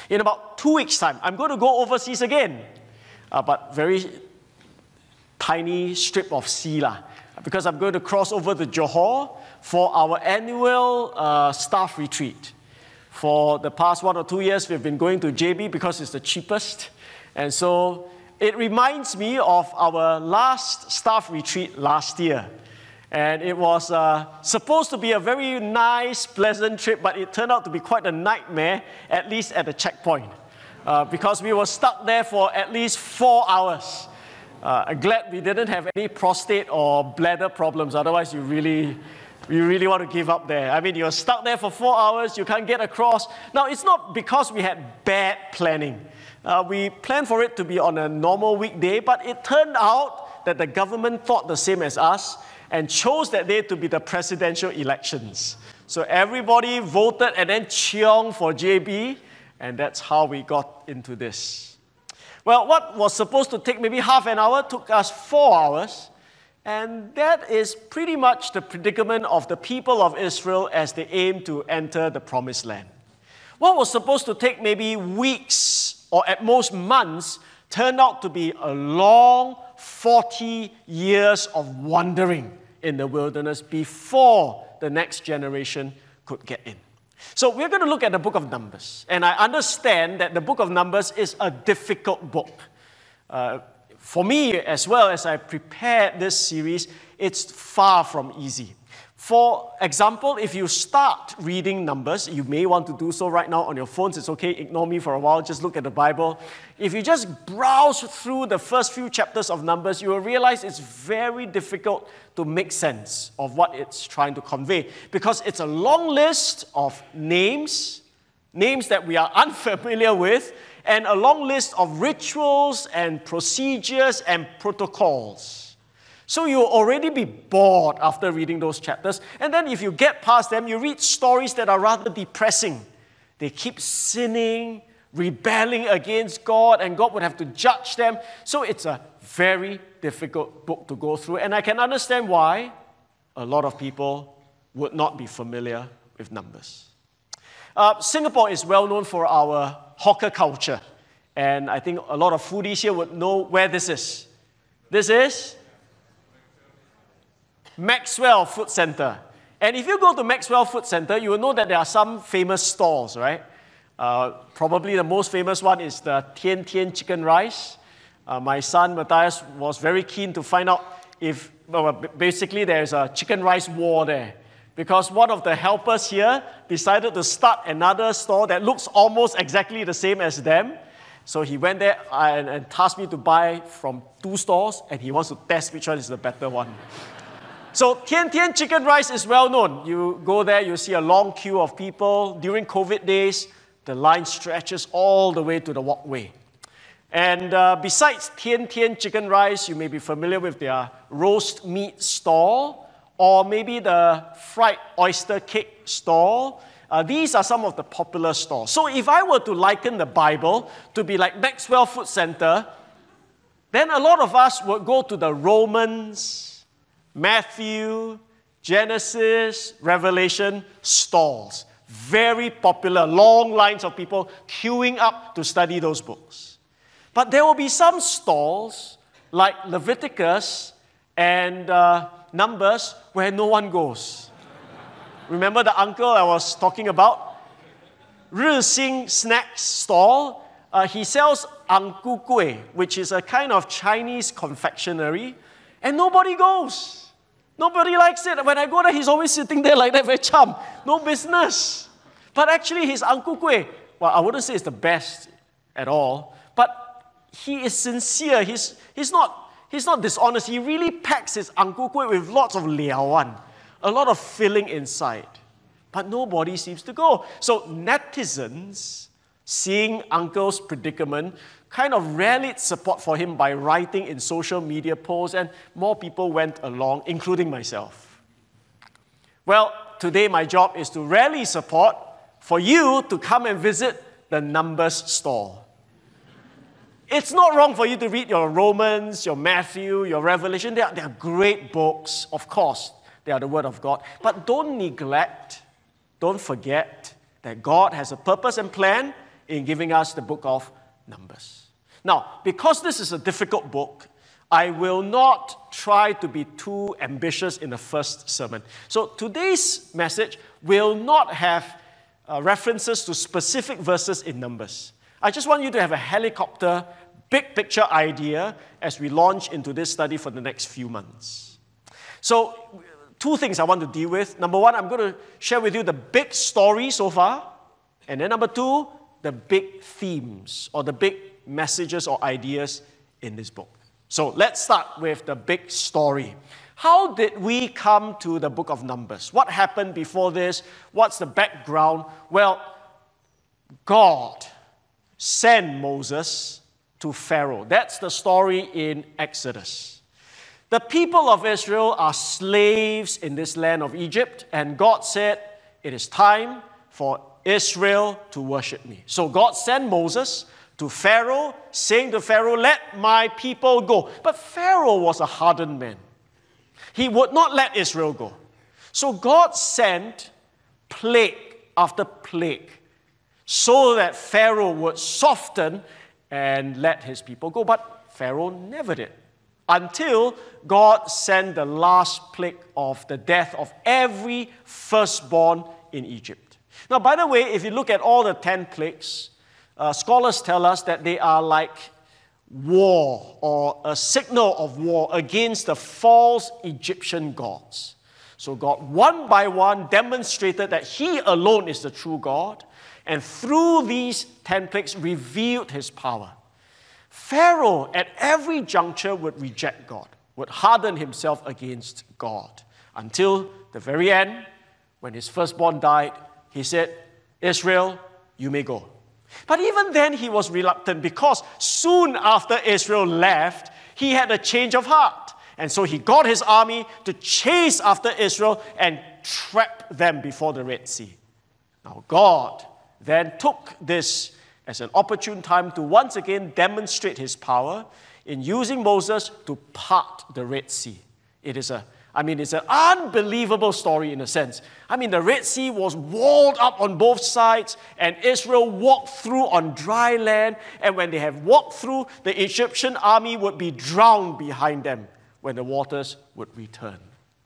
In about 2 weeks' time, I'm going to go overseas again, but very tiny strip of sea because I'm going to cross over to Johor for our annual staff retreat. For the past 1 or 2 years, we've been going to JB because it's the cheapest. And so it reminds me of our last staff retreat last year. And it was supposed to be a very nice, pleasant trip, but it turned out to be quite a nightmare, at least at the checkpoint, because we were stuck there for at least 4 hours. I'm glad we didn't have any prostate or bladder problems, otherwise you really want to give up there. I mean, you're stuck there for 4 hours, you can't get across. Now, it's not because we had bad planning. We planned for it to be on a normal weekday, but it turned out that the government thought the same as us and chose that day to be the presidential elections. So everybody voted and then cheonged for JB, and that's how we got into this. Well, what was supposed to take maybe half an hour took us 4 hours, and that is pretty much the predicament of the people of Israel as they aim to enter the Promised Land. What was supposed to take maybe weeks or at most months turned out to be a long 40 years of wandering in the wilderness before the next generation could get in. So we're going to look at the book of Numbers. And I understand that the book of Numbers is a difficult book. For me, as well as I prepared this series, it's far from easy. For example, if you start reading Numbers, you may want to do so right now on your phones. It's okay, ignore me for a while, just look at the Bible. If you just browse through the first few chapters of Numbers, you will realize it's very difficult to make sense of what it's trying to convey, because it's a long list of names that we are unfamiliar with, and a long list of rituals and procedures and protocols. So you'll already be bored after reading those chapters. And then if you get past them, you read stories that are rather depressing. They keep sinning, rebelling against God, and God would have to judge them. So it's a very difficult book to go through. And I can understand why a lot of people would not be familiar with Numbers. Singapore is well known for our hawker culture. And I think a lot of foodies here would know where this is. This is Maxwell Food Center. And if you go to Maxwell Food Center, you will know that there are some famous stalls, right? Probably the most famous one is the Tian Tian chicken rice. My son Matthias was very keen to find out if, basically there's a chicken rice war there. Because one of the helpers here decided to start another store that looks almost exactly the same as them. So he went there and tasked me to buy from 2 stores, and he wants to test which one is the better one. So Tian Tian chicken rice is well known. You go there, you see a long queue of people. During COVID days, the line stretches all the way to the walkway. And besides Tian Tian chicken rice, you may be familiar with their roast meat stall, or maybe the fried oyster cake stall. These are some of the popular stalls. So if I were to liken the Bible to be like Maxwell Food Center, then a lot of us would go to the Romans, Matthew, Genesis, Revelation stalls. Very popular, long lines of people queuing up to study those books. But there will be some stalls, like Leviticus and Numbers, where no one goes. Remember the uncle I was talking about? Rixing Snacks stall. He sells ang ku kueh, which is a kind of Chinese confectionery, and nobody goes. Nobody likes it. When I go there, he's always sitting there like that, very chum. No business. But actually, his ang ku kueh, well, I wouldn't say it's the best at all, but he is sincere. He's not dishonest. He really packs his ang ku kueh with lots of liawan, a lot of filling inside. But nobody seems to go. So netizens, seeing uncle's predicament, kind of rallied support for him by writing in social media posts, and more people went along, including myself. Well, today my job is to rally support for you to come and visit the Numbers stall. It's not wrong for you to read your Romans, your Matthew, your Revelation. They are great books, of course. They are the Word of God. But don't neglect, don't forget that God has a purpose and plan in giving us the book of Numbers. Now, because this is a difficult book, I will not try to be too ambitious in the first sermon. So today's message will not have references to specific verses in Numbers. I just want you to have a helicopter, big picture idea as we launch into this study for the next few months. So, two things I want to deal with. Number one, I'm going to share with you the big story so far. And then number two, the big themes or the big messages or ideas in this book. So let's start with the big story. How did we come to the book of Numbers? What happened before this? What's the background? Well, God sent Moses to Pharaoh. That's the story in Exodus. The people of Israel are slaves in this land of Egypt, and God said, it is time for Israel to worship me. So God sent Moses to Pharaoh, saying to Pharaoh, let my people go. But Pharaoh was a hardened man. He would not let Israel go. So God sent plague after plague so that Pharaoh would soften and let his people go. But Pharaoh never did, until God sent the last plague of the death of every firstborn in Egypt. Now, by the way, if you look at all the 10 plagues, scholars tell us that they are like war or a signal of war against the false Egyptian gods. So God, one by one, demonstrated that He alone is the true God, and through these 10 plagues revealed His power. Pharaoh, at every juncture, would reject God, would harden himself against God, until the very end, when his firstborn died, he said, Israel, you may go. But even then, he was reluctant, because soon after Israel left, he had a change of heart. And so he got his army to chase after Israel and trap them before the Red Sea. Now, God then took this as an opportune time to once again demonstrate His power in using Moses to part the Red Sea. It's an unbelievable story in a sense. The Red Sea was walled up on both sides, and Israel walked through on dry land. And when they have walked through, the Egyptian army would be drowned behind them when the waters would return.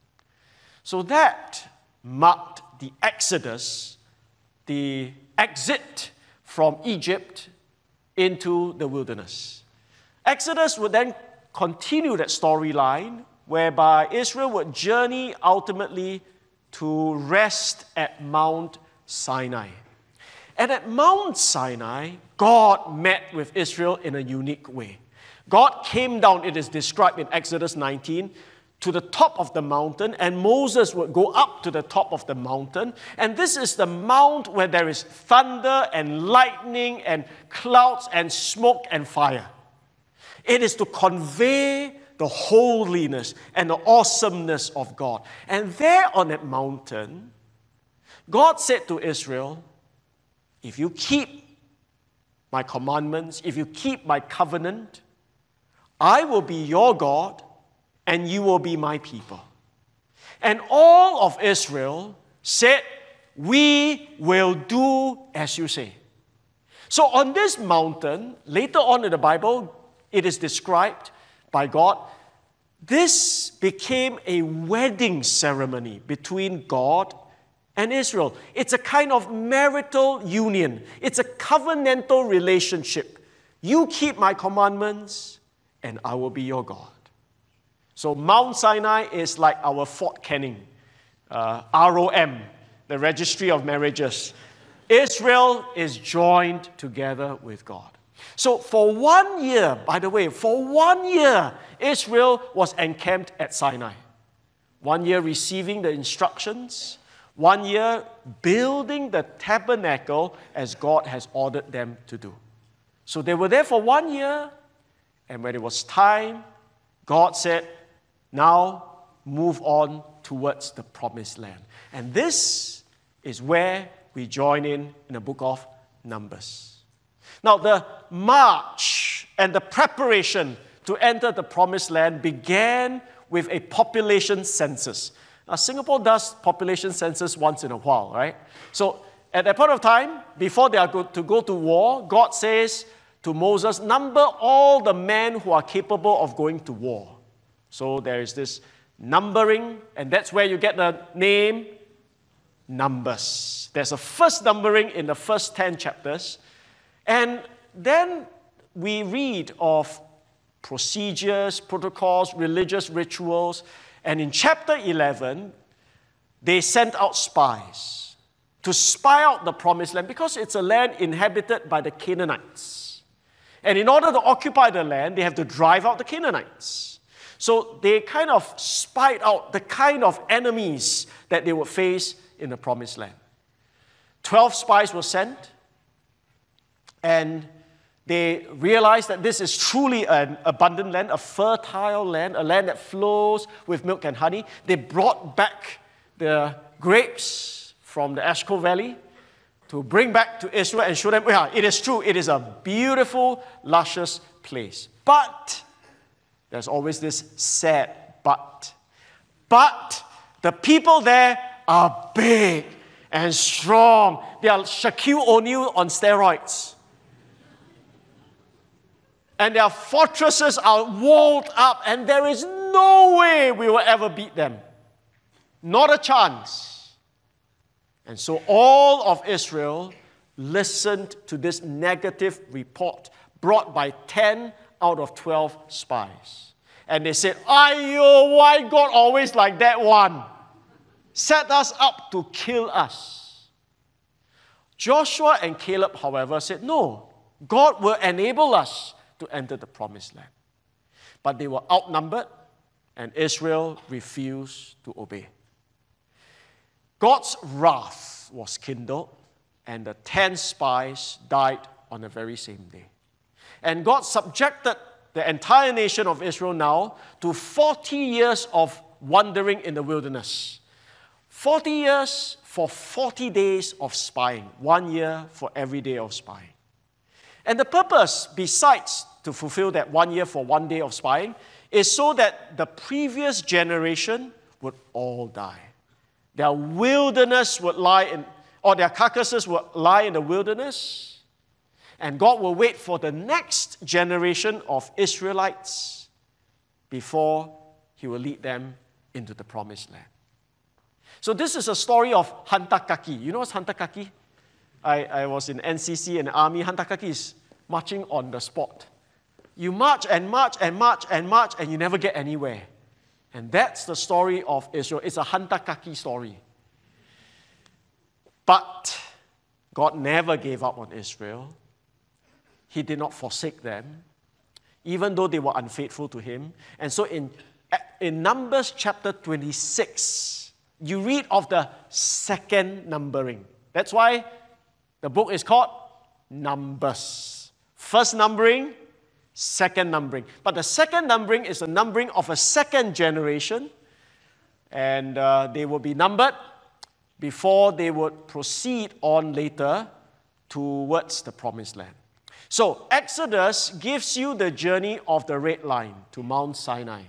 So that marked the Exodus, the exit from Egypt into the wilderness. Exodus would then continue that storyline, whereby Israel would journey ultimately to rest at Mount Sinai. And at Mount Sinai, God met with Israel in a unique way. God came down, it is described in Exodus 19, to the top of the mountain, and Moses would go up to the top of the mountain. And this is the mount where there is thunder and lightning and clouds and smoke and fire. It is to convey the holiness and the awesomeness of God. And there on that mountain, God said to Israel, if you keep my commandments, if you keep my covenant, I will be your God and you will be my people. And all of Israel said, we will do as you say. So on this mountain, later on in the Bible, it is described by God, this became a wedding ceremony between God and Israel. It's a kind of marital union. It's a covenantal relationship. You keep my commandments, and I will be your God. So Mount Sinai is like our Fort Canning, ROM, the Registry of Marriages. Israel is joined together with God. So for 1 year, by the way, for 1 year, Israel was encamped at Sinai. 1 year receiving the instructions, 1 year building the tabernacle as God has ordered them to do. So they were there for 1 year, and when it was time, God said, now move on towards the promised land. And this is where we join in the book of Numbers. Now, the march and the preparation to enter the promised land began with a population census. Now, Singapore does population census once in a while, right? So at that point of time, before they are to go to war, God says to Moses, number all the men who are capable of going to war. So there is this numbering, and that's where you get the name Numbers. There's a first numbering in the first 10 chapters. And then we read of procedures, protocols, religious rituals. And in chapter 11, they sent out spies to spy out the promised land because it's a land inhabited by the Canaanites. And in order to occupy the land, they have to drive out the Canaanites. So they kind of spied out the kind of enemies that they would face in the promised land. 12 spies were sent, and they realized that this is truly an abundant land, a fertile land, a land that flows with milk and honey. They brought back the grapes from the Eshcol Valley to bring back to Israel and show them, yeah, it is true, it is a beautiful, luscious place. But there's always this sad but. But the people there are big and strong. They are Shaquille O'Neal on steroids. And their fortresses are walled up, and there is no way we will ever beat them. Not a chance. And so all of Israel listened to this negative report brought by 10 out of 12 spies. And they said, "Ayo, why God always like that one? Set us up to kill us." Joshua and Caleb, however, said, "No, God will enable us to enter the promised land." But they were outnumbered, and Israel refused to obey. God's wrath was kindled, and the 10 spies died on the very same day. And God subjected the entire nation of Israel now to 40 years of wandering in the wilderness. 40 years for 40 days of spying, 1 year for every day of spying. And the purpose, besides to fulfill that 1 year for 1 day of spying, is so that the previous generation would all die. Their wilderness would lie in, or their carcasses would lie in the wilderness, and God will wait for the next generation of Israelites before He will lead them into the promised land. So this is a story of hantakaki. You know what's hantakaki? I was in NCC and the army. Hantakaki is marching on the spot. You march and march and march and march, and you never get anywhere. And that's the story of Israel. It's a hantakaki story. But God never gave up on Israel. He did not forsake them, even though they were unfaithful to Him. And so in Numbers chapter 26, you read of the second numbering. That's why the book is called Numbers. First numbering, second numbering. But the second numbering is a numbering of a second generation, and they will be numbered before they would proceed on later towards the promised land. So Exodus gives you the journey of the red line to Mount Sinai.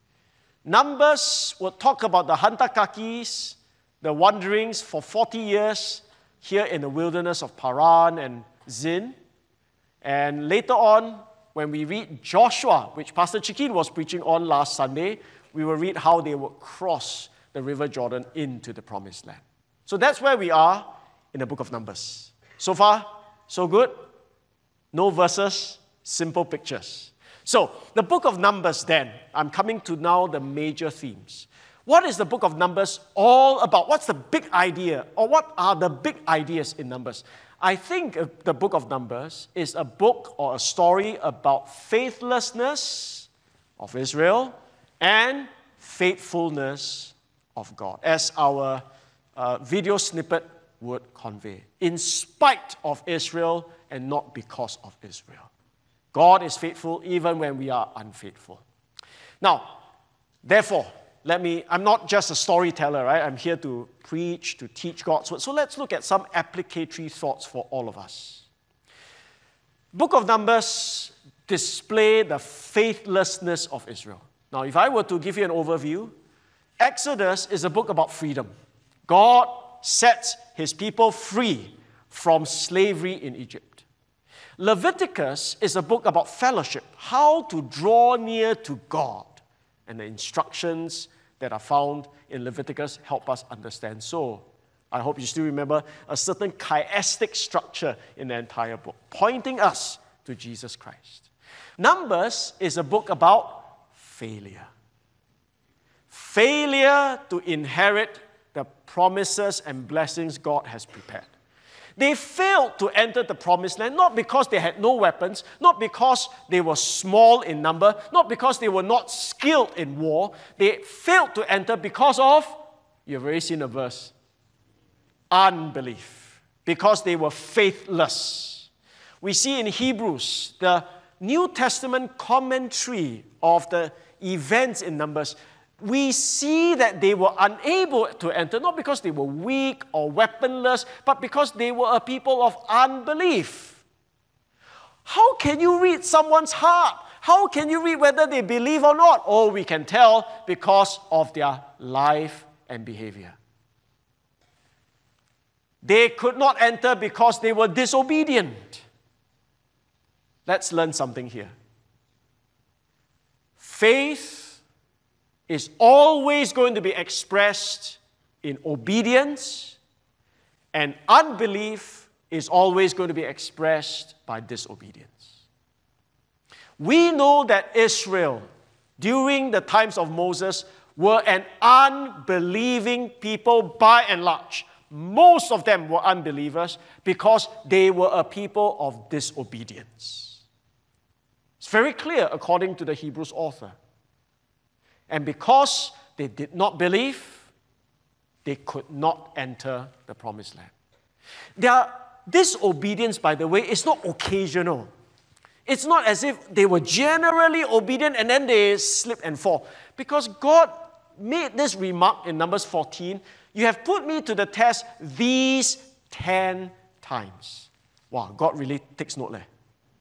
Numbers will talk about the hantakakis, the wanderings for 40 years here in the wilderness of Paran and Zin. And later on, when we read Joshua, which Pastor Chikin was preaching on last Sunday, we will read how they would cross the River Jordan into the promised land. So that's where we are in the book of Numbers. So far, so good. No verses, simple pictures. So, the book of Numbers then, I'm coming to now the major themes. What is the book of Numbers all about? What's the big idea? Or what are the big ideas in Numbers? I think the book of Numbers is a book or a story about faithlessness of Israel and faithfulness of God, as our video snippet would convey. In spite of Israel and not because of Israel. God is faithful even when we are unfaithful. Now, therefore, I'm not just a storyteller, right? I'm here to preach, to teach God's word. So let's look at some applicatory thoughts for all of us. Book of Numbers display the faithlessness of Israel. Now, if I were to give you an overview, Exodus is a book about freedom. God sets his people free from slavery in Egypt. Leviticus is a book about fellowship, how to draw near to God. And the instructions that are found in Leviticus help us understand so. I hope you still remember a certain chiastic structure in the entire book, pointing us to Jesus Christ. Numbers is a book about failure. Failure to inherit the promises and blessings God has prepared. They failed to enter the promised land, not because they had no weapons, not because they were small in number, not because they were not skilled in war. They failed to enter because of, you've already seen a verse, unbelief, because they were faithless. We see in Hebrews, the New Testament commentary of the events in Numbers, we see that they were unable to enter, not because they were weak or weaponless, but because they were a people of unbelief. How can you read someone's heart? How can you read whether they believe or not? Oh, we can tell because of their life and behavior. They could not enter because they were disobedient. Let's learn something here. Faith is always going to be expressed in obedience, and unbelief is always going to be expressed by disobedience. We know that Israel, during the times of Moses, were an unbelieving people by and large. Most of them were unbelievers because they were a people of disobedience. It's very clear according to the Hebrews author. And because they did not believe, they could not enter the promised land. Their disobedience, by the way, is not occasional. It's not as if they were generally obedient and then they slip and fall. Because God made this remark in Numbers 14, you have put me to the test these 10 times. Wow, God really takes note there.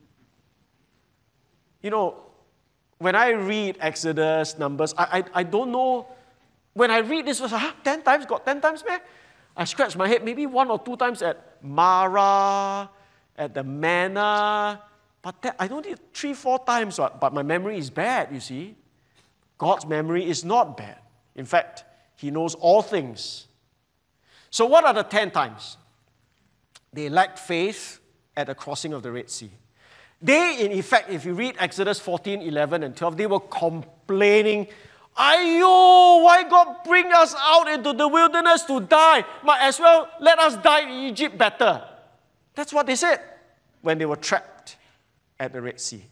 You know, when I read Exodus, Numbers, I don't know. When I read this, 10 times? God, 10 times, man? I scratch my head maybe 1 or 2 times at Mara, at the manna. But I don't need 3, 4 times. But my memory is bad, you see. God's memory is not bad. In fact, He knows all things. So what are the 10 times? They lacked faith at the crossing of the Red Sea. They, in effect, if you read Exodus 14, 11, and 12, they were complaining, Ayo, why God bring us out into the wilderness to die? Might as well let us die in Egypt better. That's what they said when they were trapped at the Red Sea.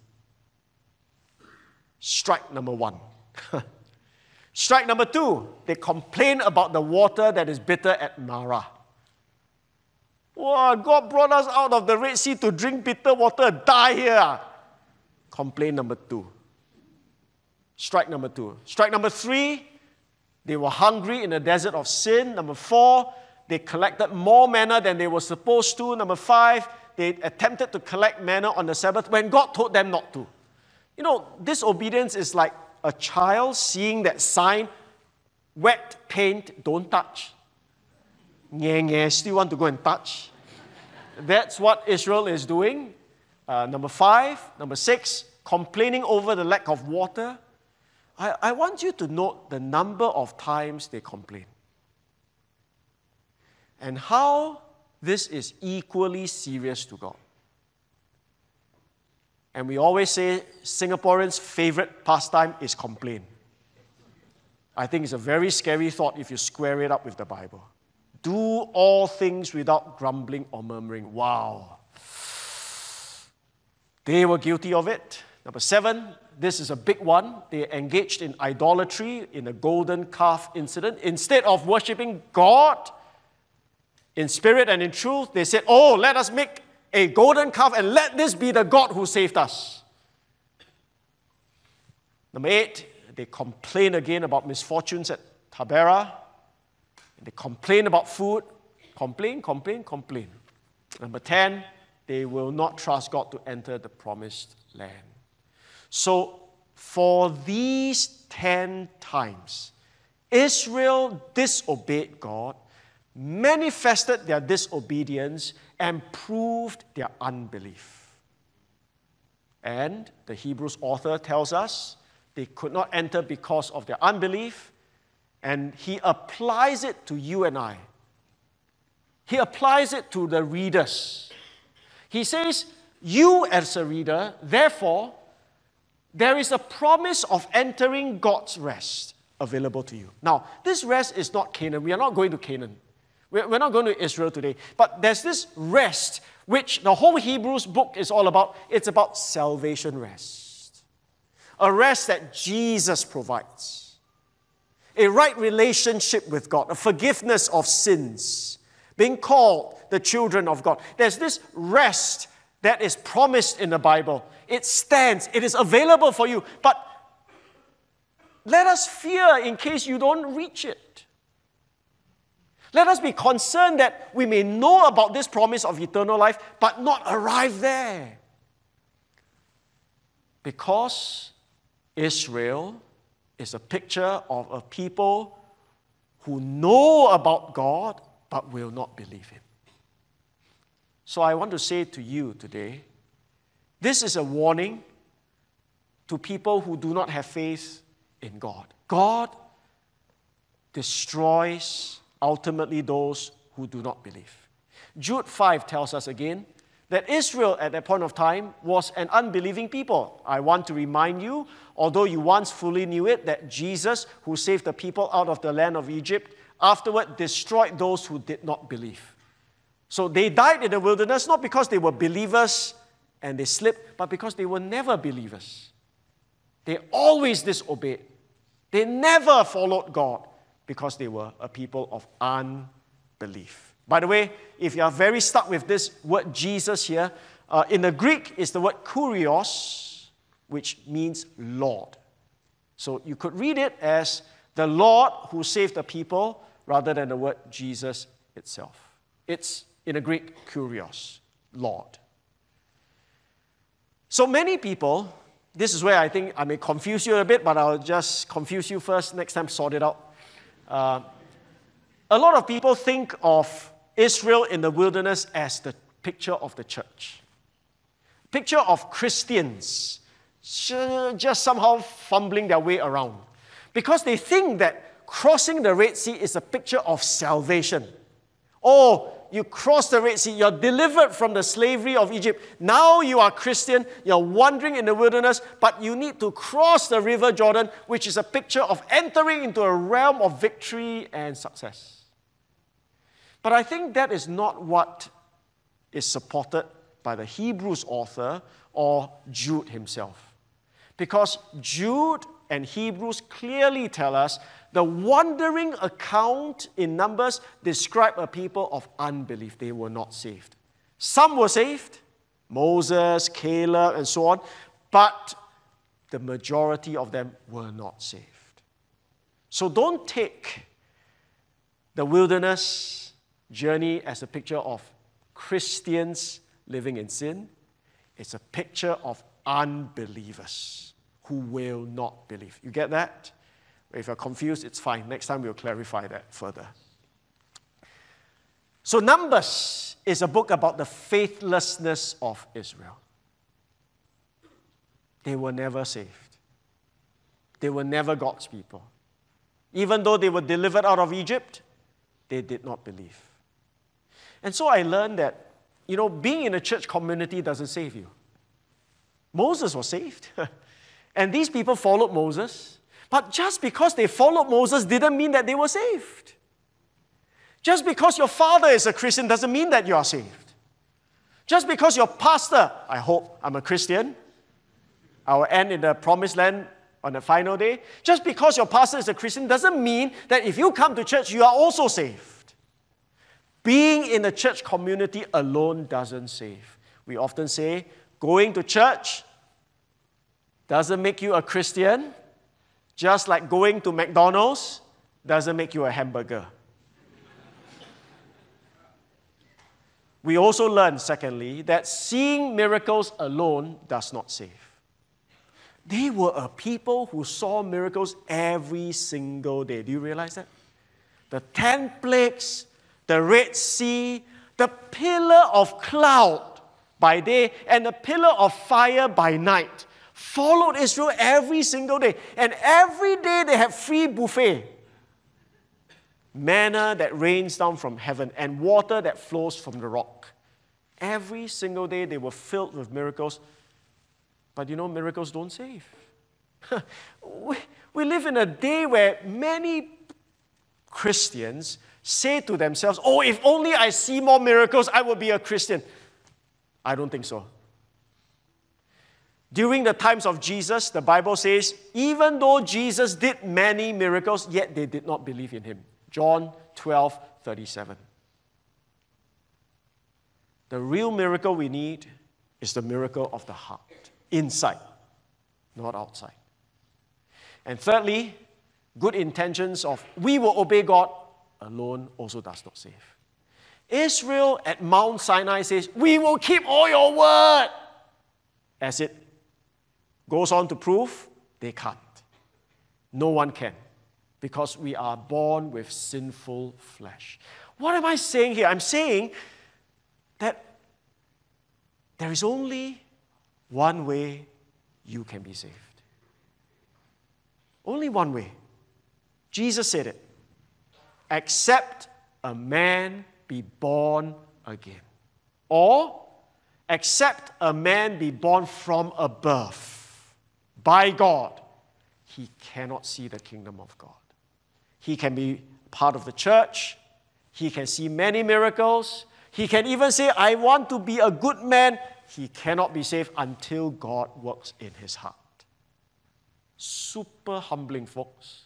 Strike number 1. Strike number 2, they complain about the water that is bitter at Mara. Wow, God brought us out of the Red Sea to drink bitter water, die here. Complaint number 2. Strike number 2. Strike number 3, they were hungry in the desert of sin. Number 4, they collected more manna than they were supposed to. Number 5, they attempted to collect manna on the Sabbath when God told them not to. You know, disobedience is like a child seeing that sign, wet paint, don't touch. Still want to go and touch. That's what Israel is doing. Number 5, number 6, complaining over the lack of water. I want you to note the number of times they complain. And how this is equally serious to God. And we always say Singaporeans' favorite pastime is complain. I think it's a very scary thought if you square it up with the Bible. Do all things without grumbling or murmuring. Wow. They were guilty of it. Number 7, this is a big one. They engaged in idolatry in a golden calf incident. Instead of worshiping God in spirit and in truth, they said, oh, let us make a golden calf and let this be the God who saved us. Number 8, they complain again about misfortunes at Taberah. They complain about food. Complain. Number 10, they will not trust God to enter the promised land. So, for these 10 times, Israel disobeyed God. manifested their disobedience and proved their unbelief. And the Hebrews author tells us they could not enter because of their unbelief, and he applies it to you and I. He applies it to the readers. He says, you as a reader, therefore, there is a promise of entering God's rest available to you. Now, this rest is not Canaan. We are not going to Canaan. We're not going to Israel today. But there's this rest, which the whole Hebrews book is all about. It's about salvation rest. A rest that Jesus provides. A right relationship with God. A forgiveness of sins. Being called the children of God. There's this rest that is promised in the Bible. It stands. It is available for you. But let us fear in case you don't reach it. Let us be concerned that we may know about this promise of eternal life, but not arrive there. Because Israel is a picture of a people who know about God, but will not believe Him. So I want to say to you today, this is a warning to people who do not have faith in God. God destroys ultimately those who do not believe. Jude 5 tells us again that Israel at that point of time was an unbelieving people. I want to remind you, although you once fully knew it, that Jesus, who saved the people out of the land of Egypt, afterward destroyed those who did not believe. So they died in the wilderness not because they were believers and they slipped, but because they were never believers. They always disobeyed. They never followed God because they were a people of unbelief. By the way, if you are very stuck with this word Jesus here, in the Greek is the word kurios, which means Lord. So you could read it as the Lord who saved the people rather than the word Jesus itself. It's in the Greek kurios, Lord. So many people, this is where I think I may confuse you a bit, but I'll just confuse you first. Next time, sort it out. A lot of people think of Israel in the wilderness as the picture of the church. Picture of Christians just somehow fumbling their way around. Because they think that crossing the Red Sea is a picture of salvation. Oh, you cross the Red Sea, you're delivered from the slavery of Egypt. Now you are Christian, you're wandering in the wilderness, but you need to cross the river Jordan, which is a picture of entering into a realm of victory and success. But I think that is not what is supported by the Hebrews author or Jude himself. Because Jude and Hebrews clearly tell us the wandering account in Numbers describe a people of unbelief. They were not saved. Some were saved, Moses, Caleb, and so on, but the majority of them were not saved. So don't take the wilderness journey as a picture of Christians living in sin. It's a picture of unbelievers who will not believe. You get that? If you're confused, it's fine. Next time we'll clarify that further. So Numbers is a book about the faithlessness of Israel. They were never saved. They were never God's people. Even though they were delivered out of Egypt, they did not believe. And so I learned that, being in a church community doesn't save you. Moses was saved. And these people followed Moses. But just because they followed Moses didn't mean that they were saved. Just because your father is a Christian doesn't mean that you are saved. Just because your pastor, I hope I'm a Christian, I will end in the promised land on the final day. Just because your pastor is a Christian doesn't mean that if you come to church, you are also saved. Being in a church community alone doesn't save. We often say, going to church doesn't make you a Christian. Just like going to McDonald's doesn't make you a hamburger. We also learn, secondly, that seeing miracles alone does not save. They were a people who saw miracles every single day. Do you realize that? The 10 plagues, the Red Sea, the pillar of cloud by day and the pillar of fire by night followed Israel every single day. And every day they had free buffet. Manna that rains down from heaven and water that flows from the rock. Every single day they were filled with miracles. But you know, miracles don't save. We live in a day where many Christians say to themselves, oh, if only I see more miracles, I will be a Christian. I don't think so. During the times of Jesus, the Bible says, even though Jesus did many miracles, yet they did not believe in him. John 12:37. The real miracle we need is the miracle of the heart. Inside, not outside. And thirdly, good intentions of we will obey God alone also does not save. Israel at Mount Sinai says, we will keep all your word. As it goes on to prove, they can't. No one can, because we are born with sinful flesh. What am I saying here? I'm saying that there is only one way you can be saved. Only one way. Jesus said it. Except a man be born again. Or, except a man be born from above by God, he cannot see the kingdom of God. He can be part of the church. He can see many miracles. He can even say, I want to be a good man. He cannot be saved until God works in his heart. Super humbling, folks.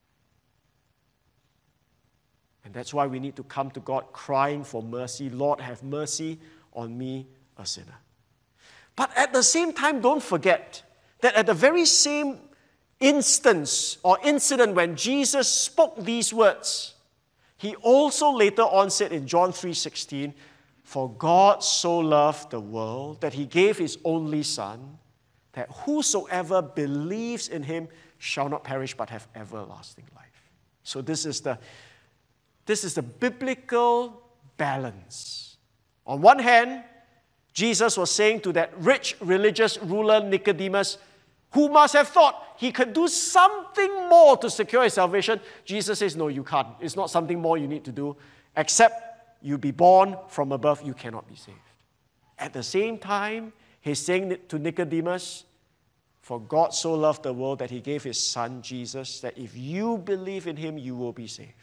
And that's why we need to come to God crying for mercy. Lord, have mercy on me, a sinner. But at the same time, don't forget that at the very same instance or incident when Jesus spoke these words, he also later on said in John 3:16, for God so loved the world that he gave his only Son, that whosoever believes in him shall not perish but have everlasting life. So this is the biblical balance. On one hand, Jesus was saying to that rich religious ruler Nicodemus, who must have thought he could do something more to secure his salvation. Jesus says, no, you can't. It's not something more you need to do. Except you be born from above, you cannot be saved. At the same time, he's saying to Nicodemus, for God so loved the world that he gave his Son, Jesus, that if you believe in him, you will be saved.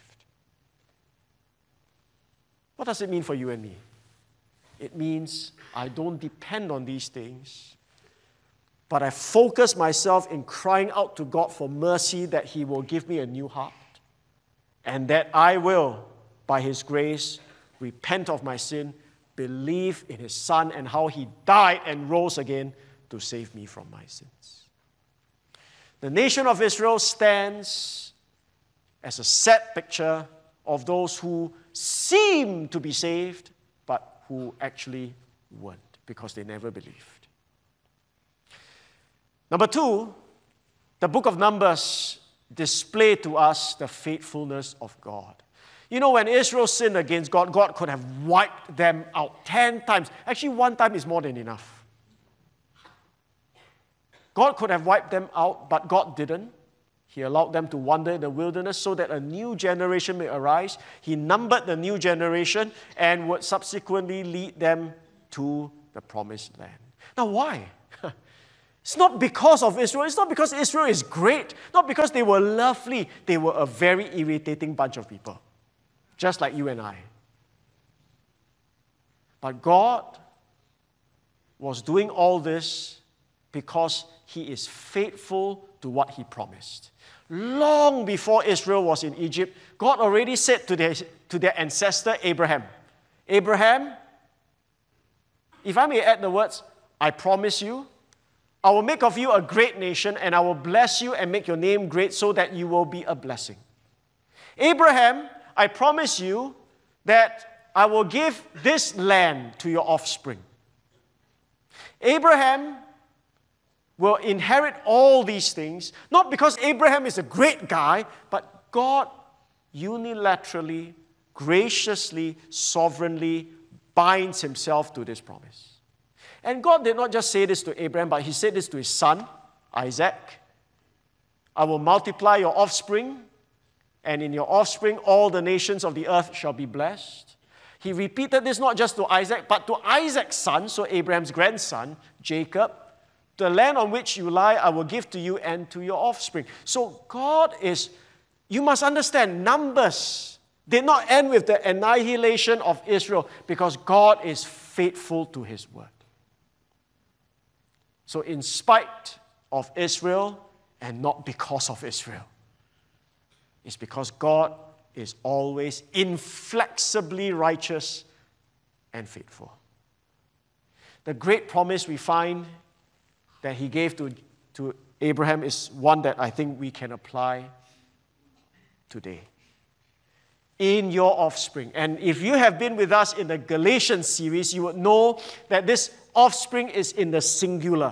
What does it mean for you and me? It means I don't depend on these things, but I focus myself in crying out to God for mercy that he will give me a new heart, and that I will, by his grace, repent of my sin, believe in his Son and how he died and rose again to save me from my sins. The nation of Israel stands as a sad picture of those who seem to be saved, but who actually weren't because they never believed. Number two, the book of Numbers displayed to us the faithfulness of God. You know, when Israel sinned against God, God could have wiped them out 10 times. Actually, one time is more than enough. God could have wiped them out, but God didn't. He allowed them to wander in the wilderness so that a new generation may arise. He numbered the new generation and would subsequently lead them to the promised land. Now, why? It's not because of Israel. It's not because Israel is great. Not because they were lovely. They were a very irritating bunch of people, just like you and I. But God was doing all this because he is faithful to what he promised. Long before Israel was in Egypt, God already said to their ancestor Abraham, Abraham, if I may add the words, I promise you, I will make of you a great nation, and I will bless you and make your name great so that you will be a blessing. Abraham, I promise you that I will give this land to your offspring. Abraham will inherit all these things, not because Abraham is a great guy, but God unilaterally graciously, sovereignly binds himself to this promise. And God did not just say this to Abraham, but he said this to his son, Isaac. I will multiply your offspring, and in your offspring all the nations of the earth shall be blessed. He repeated this not just to Isaac, but to Isaac's son, so Abraham's grandson, Jacob. The land on which you lie, I will give to you and to your offspring. So God is, you must understand, Numbers did not end with the annihilation of Israel because God is faithful to his word. So in spite of Israel and not because of Israel, it's because God is always inflexibly righteous and faithful. The great promise we find that he gave to Abraham is one that I think we can apply today. In your offspring. And if you have been with us in the Galatians series, you would know that this offspring is in the singular.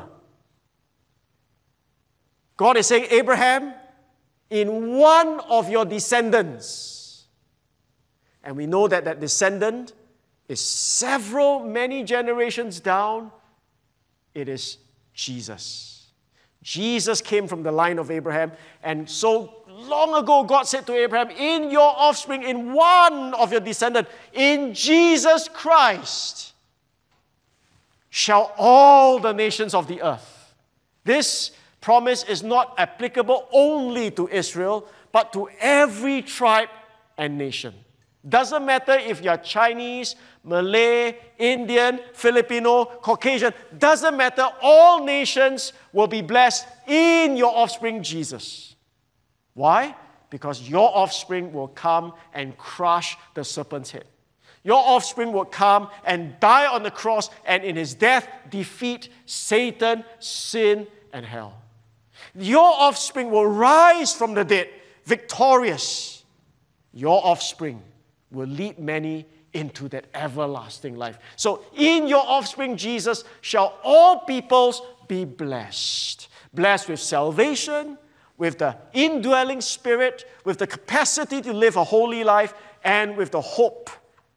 God is saying, Abraham, in one of your descendants. And we know that that descendant is many generations down. It is Jesus. Jesus came from the line of Abraham. And so long ago, God said to Abraham, in your offspring, in one of your descendants, in Jesus Christ, shall all the nations of the earth. This promise is not applicable only to Israel, but to every tribe and nation. Doesn't matter if you're Chinese, Malay, Indian, Filipino, Caucasian. Doesn't matter. All nations will be blessed in your offspring, Jesus. Why? Because your offspring will come and crush the serpent's head. Your offspring will come and die on the cross and in his death defeat Satan, sin, and hell. Your offspring will rise from the dead victorious. Your offspring will lead many into that everlasting life. So in your offspring, Jesus, shall all peoples be blessed. Blessed with salvation, with the indwelling spirit, with the capacity to live a holy life, and with the hope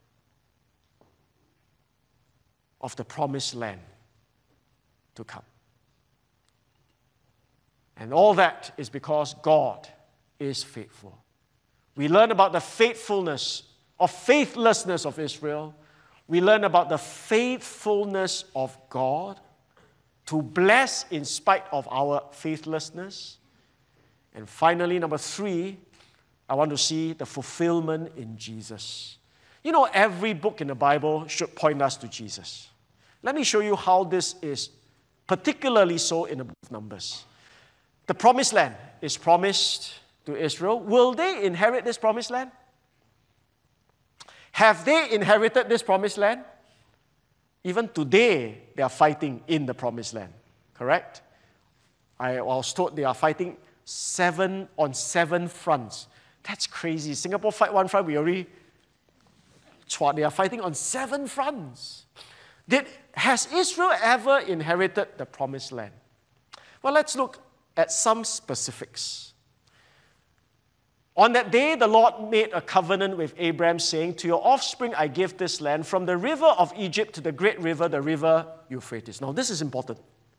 of the promised land to come. And all that is because God is faithful. We learn about the faithfulness of faithlessness of Israel. We learn about the faithfulness of God to bless in spite of our faithlessness. And finally, number 3, I want to see the fulfillment in Jesus. You know, every book in the Bible should point us to Jesus. Let me show you how this is particularly so in the book of Numbers. The promised land is promised to Israel. Will they inherit this promised land? Have they inherited this promised land? Even today, they are fighting in the promised land. Correct? I was told they are fighting on 7 fronts. That's crazy. Singapore fight one front, they are fighting on 7 fronts. Has Israel ever inherited the promised land? Well, let's look at some specifics. On that day, the Lord made a covenant with Abraham, saying, to your offspring I give this land, from the river of Egypt to the great river, the river Euphrates. Now, this is important.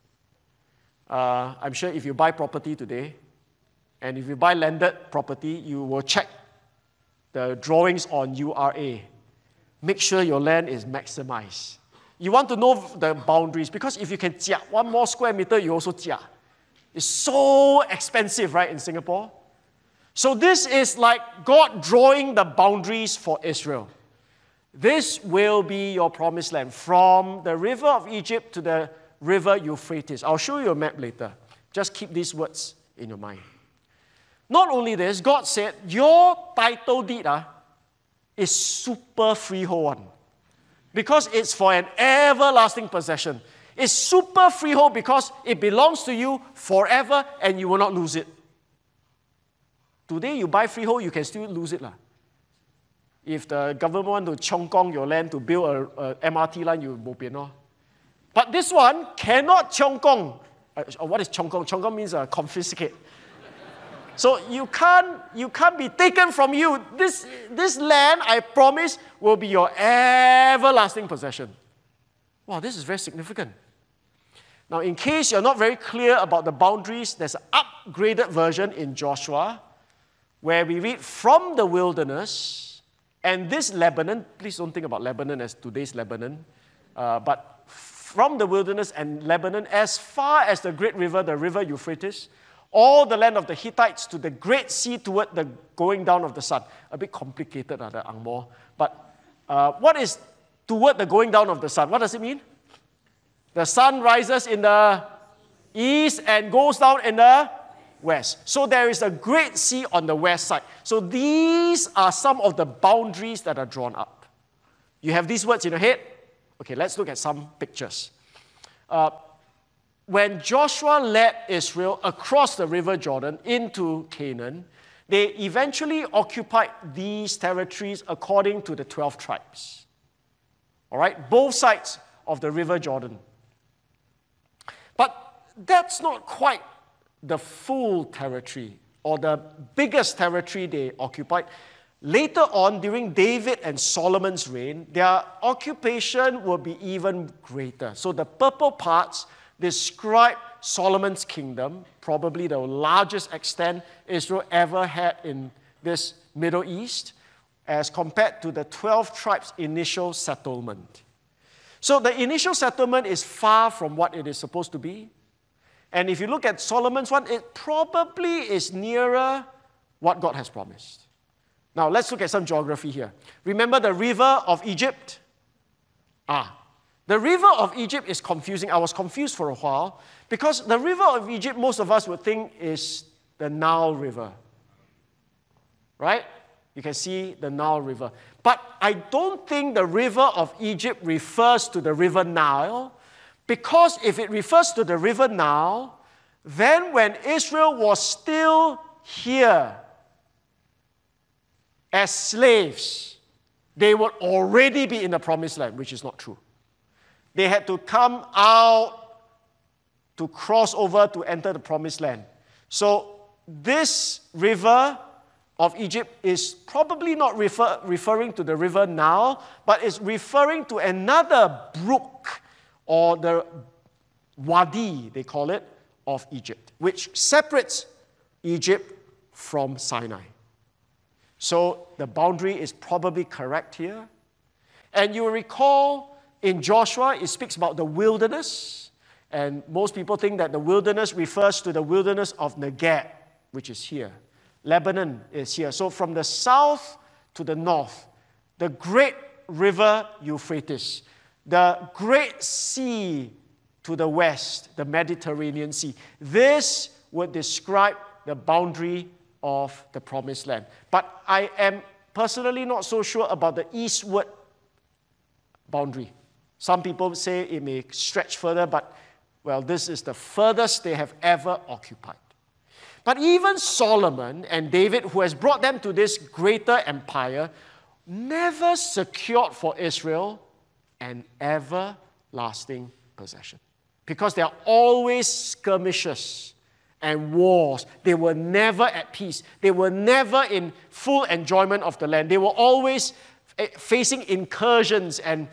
I'm sure if you buy property today, and if you buy landed property, you will check the drawings on URA. Make sure your land is maximized. You want to know the boundaries, because if you can jia 1 more square meter, you also jia. It's so expensive, right, in Singapore? So this is like God drawing the boundaries for Israel. This will be your promised land, from the river of Egypt to the river Euphrates. I'll show you a map later. Just keep these words in your mind. Not only this, God said, your title deed is super freehold one, because it's for an everlasting possession. It's super freehold because it belongs to you forever and you will not lose it. Today, you buy freehold, you can still lose it. If the government want to Chong Kong your land to build a MRT line, you bo pian. But this one cannot Chong Kong. What is Chong Kong? Chong Kong means confiscate. So you can't be taken from you. This land, I promise, will be your everlasting possession. Wow, this is very significant. Now, in case you're not very clear about the boundaries, there's an upgraded version in Joshua where we read from the wilderness and this Lebanon, please don't think about Lebanon as today's Lebanon, but from the wilderness and Lebanon as far as the great river, the river Euphrates, all the land of the Hittites to the great sea toward the going down of the sun. A bit complicated, the Angmo. But what is toward the going down of the sun? What does it mean? The sun rises in the east and goes down in the west. So there is a great sea on the west side. So these are some of the boundaries that are drawn up. You have these words in your head? Okay, let's look at some pictures. When Joshua led Israel across the river Jordan into Canaan, they eventually occupied these territories according to the 12 tribes. All right, both sides of the river Jordan. But that's not quite the full territory or the biggest territory they occupied. Later on, during David and Solomon's reign, their occupation will be even greater. So the purple parts describe Solomon's kingdom, probably the largest extent Israel ever had in this Middle East, as compared to the 12 tribes' initial settlement. So the initial settlement is far from what it is supposed to be. And if you look at Solomon's one, it probably is nearer what God has promised. Now, let's look at some geography here. Remember the river of Egypt? The river of Egypt is confusing. I was confused for a while because the river of Egypt, most of us would think is the Nile River. Right? You can see the Nile River. But I don't think the river of Egypt refers to the river Nile, because if it refers to the river Nile, then when Israel was still here as slaves, they would already be in the promised land, which is not true. They had to come out to cross over to enter the promised land. So this river of Egypt is probably not referring to the river Nile, but is referring to another brook, or the Wadi, they call it, of Egypt, which separates Egypt from Sinai. So the boundary is probably correct here. And you will recall in Joshua, it speaks about the wilderness. And most people think that the wilderness refers to the wilderness of Negeb, which is here. Lebanon is here. So from the south to the north, the great river Euphrates, the great sea to the west, the Mediterranean Sea. This would describe the boundary of the promised land. But I am personally not so sure about the eastward boundary. Some people say it may stretch further, but, well, this is the furthest they have ever occupied. But even Solomon and David, who has brought them to this greater empire, never secured for Israel an everlasting possession. Because there are always skirmishes and wars. They were never at peace. They were never in full enjoyment of the land. They were always facing incursions and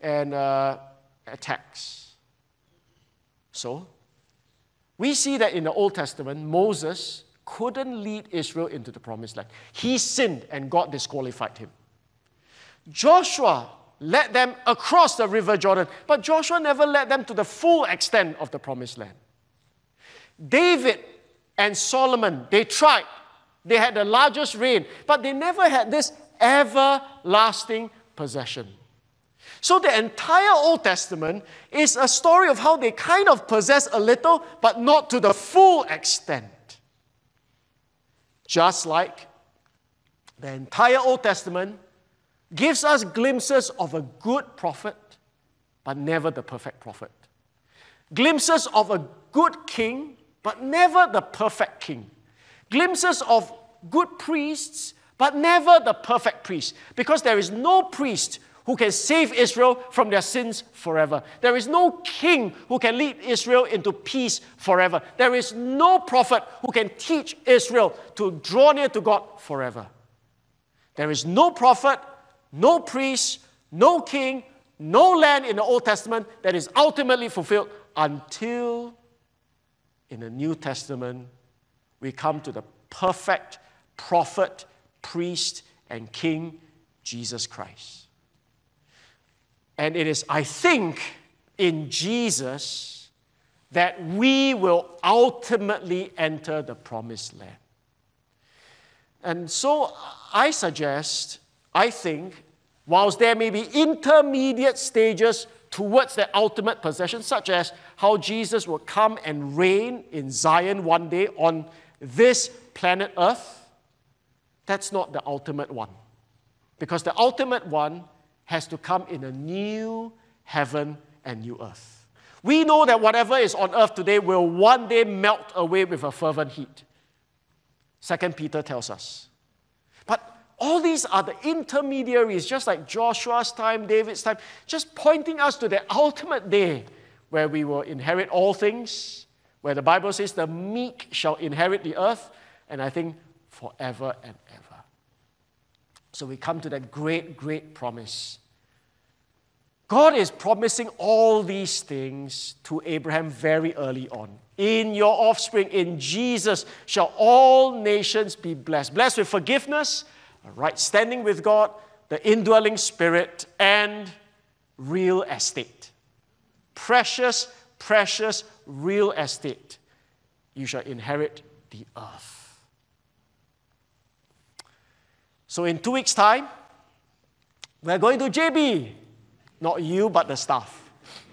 attacks. So, we see that in the Old Testament, Moses couldn't lead Israel into the promised land. He sinned and God disqualified him. Joshua led them across the river Jordan, but Joshua never led them to the full extent of the promised land. David and Solomon, they tried. They had the largest reign, but they never had this everlasting possession. So the entire Old Testament is a story of how they kind of possess a little, but not to the full extent. Just like the entire Old Testament gives us glimpses of a good prophet, but never the perfect prophet. Glimpses of a good king, but never the perfect king. Glimpses of good priests, but never the perfect priest. Because there is no priest who can save Israel from their sins forever. There is no king who can lead Israel into peace forever. There is no prophet who can teach Israel to draw near to God forever. There is no prophet, no priest, no king, no land in the Old Testament that is ultimately fulfilled until in the New Testament we come to the perfect prophet, priest, and king, Jesus Christ. And it is, I think, in Jesus that we will ultimately enter the promised land. And so I think, whilst there may be intermediate stages towards the ultimate possession, such as how Jesus will come and reign in Zion one day on this planet Earth, that's not the ultimate one. Because the ultimate one has to come in a new heaven and new earth. We know that whatever is on earth today will one day melt away with a fervent heat. 2 Peter tells us. But all these are the intermediaries, just like Joshua's time, David's time, just pointing us to the ultimate day where we will inherit all things, where the Bible says the meek shall inherit the earth, and I think forever and ever. So we come to that great, great promise. God is promising all these things to Abraham very early on. In your offspring, in Jesus, shall all nations be blessed. Blessed with forgiveness, a right standing with God, the indwelling spirit, and real estate. Precious, precious real estate. You shall inherit the earth. So in 2 weeks' time, we're going to JB. Not you, but the staff.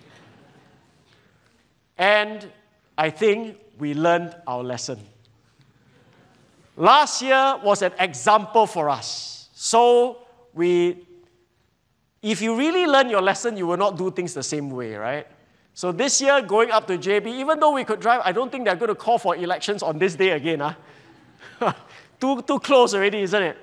And I think we learned our lesson. Last year was an example for us. So if you really learn your lesson, you will not do things the same way, right? So this year, going up to JB, even though we could drive, I don't think they're going to call for elections on this day again. Too close already, isn't it?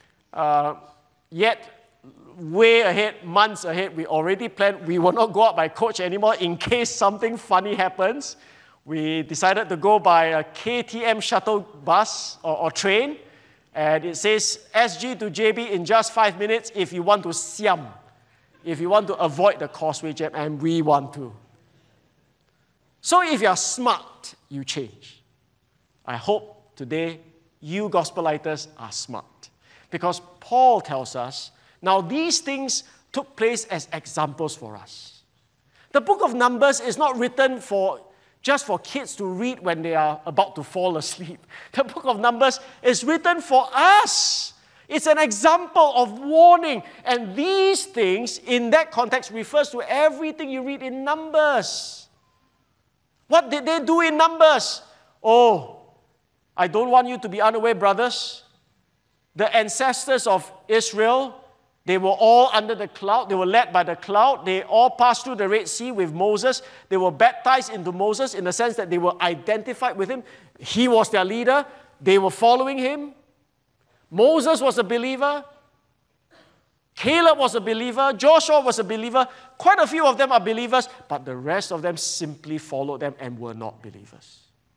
Yet, way ahead, months ahead, we already planned we will not go out by coach anymore in case something funny happens. We decided to go by a KTM shuttle bus or train, and it says SG to JB in just 5 minutes if you want to siam, if you want to avoid the causeway jam, and we want to. So if you are smart, you change. I hope today you gospelites are smart. Because Paul tells us, now these things took place as examples for us. The book of Numbers is not written just for kids to read when they are about to fall asleep. The book of Numbers is written for us. It's an example of warning. And these things, in that context, refers to everything you read in Numbers. What did they do in Numbers? Oh, I don't want you to be unaware, brothers. The ancestors of Israel, they were all under the cloud. They were led by the cloud. They all passed through the Red Sea with Moses. They were baptized into Moses in the sense that they were identified with him. He was their leader. They were following him. Moses was a believer. Caleb was a believer. Joshua was a believer. Quite a few of them are believers, but the rest of them simply followed them and were not believers.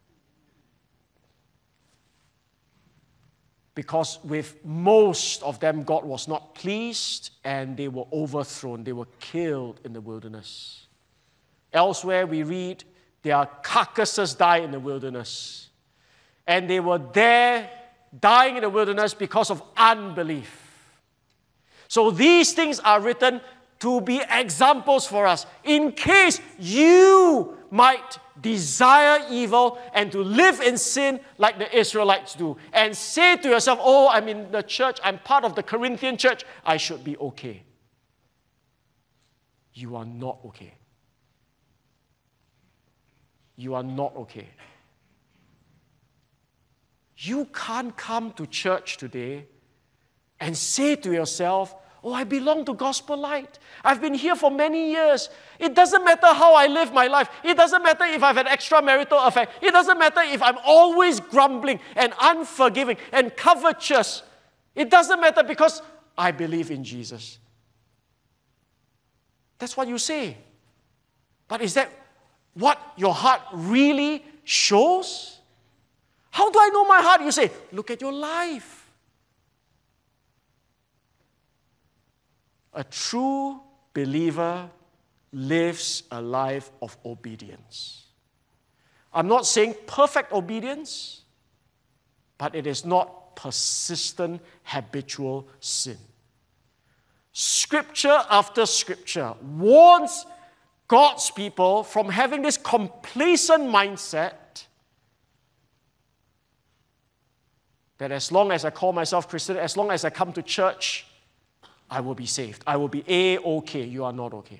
Because with most of them, God was not pleased and they were overthrown. They were killed in the wilderness. Elsewhere, we read their carcasses die in the wilderness. And they were there dying in the wilderness because of unbelief. So these things are written to be examples for us in case you might desire evil and to live in sin like the Israelites do, and say to yourself, oh, I'm in the church, I'm part of the Corinthian church, I should be okay. You are not okay. You are not okay. You can't come to church today and say to yourself, oh, I belong to Gospel Light. I've been here for many years. It doesn't matter how I live my life. It doesn't matter if I've an extramarital affair. It doesn't matter if I'm always grumbling and unforgiving and covetous. It doesn't matter because I believe in Jesus. That's what you say. But is that what your heart really shows? How do I know my heart? You say, look at your life. A true believer lives a life of obedience. I'm not saying perfect obedience, but it is not persistent, habitual sin. Scripture after scripture warns God's people from having this complacent mindset that as long as I call myself Christian, as long as I come to church, I will be saved. I will be A-okay. You are not okay.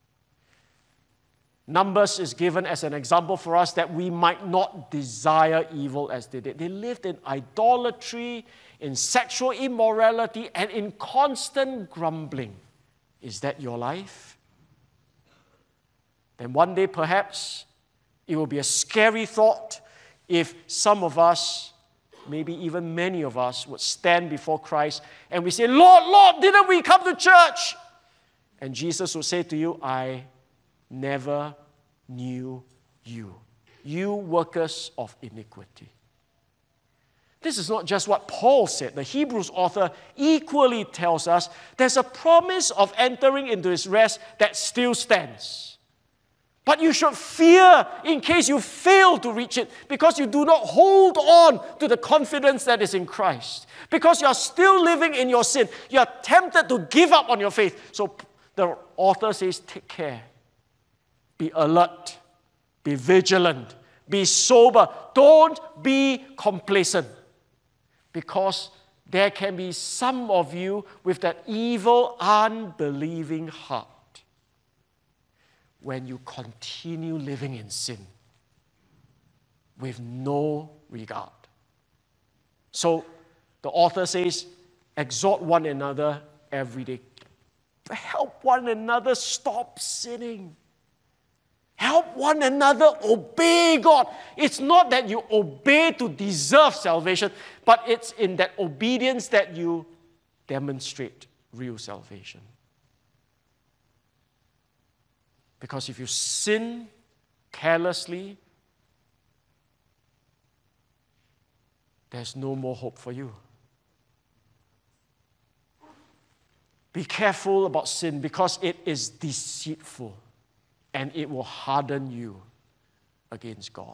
Numbers is given as an example for us that we might not desire evil as they did. They lived in idolatry, in sexual immorality, and in constant grumbling. Is that your life? Then one day perhaps it will be a scary thought if some of us, maybe even many of us, would stand before Christ and we say, Lord, Lord, didn't we come to church? And Jesus will say to you, I never knew you, you workers of iniquity. This is not just what Paul said. The Hebrews author equally tells us there's a promise of entering into his rest that still stands. But you should fear in case you fail to reach it, because you do not hold on to the confidence that is in Christ. Because you are still living in your sin. You are tempted to give up on your faith. So the author says, take care. Be alert. Be vigilant. Be sober. Don't be complacent. Because there can be some of you with that evil, unbelieving heart when you continue living in sin with no regard. So the author says, exhort one another every day. Help one another stop sinning. Help one another obey God. It's not that you obey to deserve salvation, but it's in that obedience that you demonstrate real salvation. Because if you sin carelessly, there's no more hope for you. Be careful about sin because it is deceitful and it will harden you against God.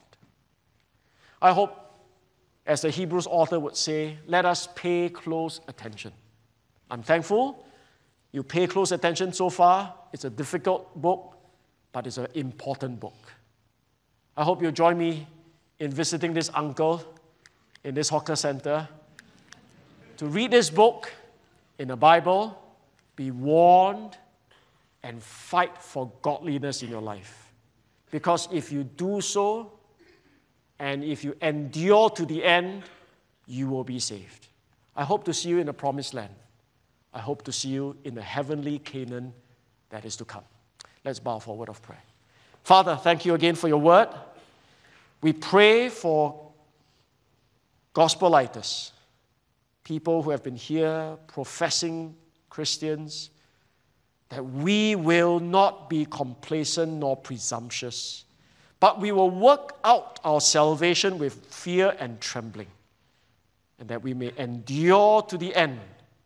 I hope, as the Hebrews author would say, let us pay close attention. I'm thankful you pay close attention so far. It's a difficult book, but it's an important book. I hope you'll join me in visiting this uncle in this hawker center to read this book in the Bible, be warned, and fight for godliness in your life. Because if you do so, and if you endure to the end, you will be saved. I hope to see you in the promised land. I hope to see you in the heavenly Canaan that is to come. Let's bow for a word of prayer. Father, thank you again for your word. We pray for gospelitis, people who have been here professing Christians, that we will not be complacent nor presumptuous, but we will work out our salvation with fear and trembling, and that we may endure to the end,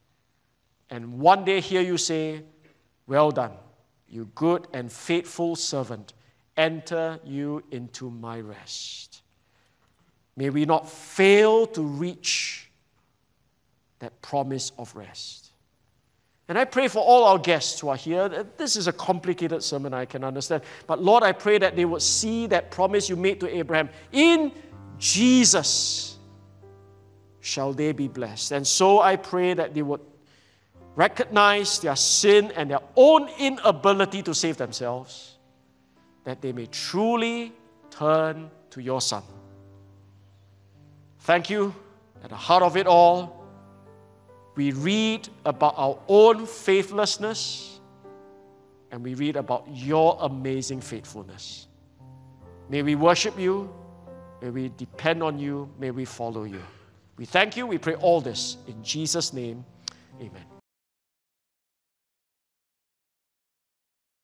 and one day hear you say, well done, you good and faithful servant, enter you into my rest. May we not fail to reach that promise of rest. And I pray for all our guests who are here. This is a complicated sermon, I can understand. But Lord, I pray that they would see that promise you made to Abraham. In Jesus shall they be blessed. And so I pray that they would recognize their sin and their own inability to save themselves, that they may truly turn to your Son. Thank you. At the heart of it all, we read about our own faithlessness and we read about your amazing faithfulness. May we worship you. May we depend on you. May we follow you. We thank you. We pray all this in Jesus' name. Amen.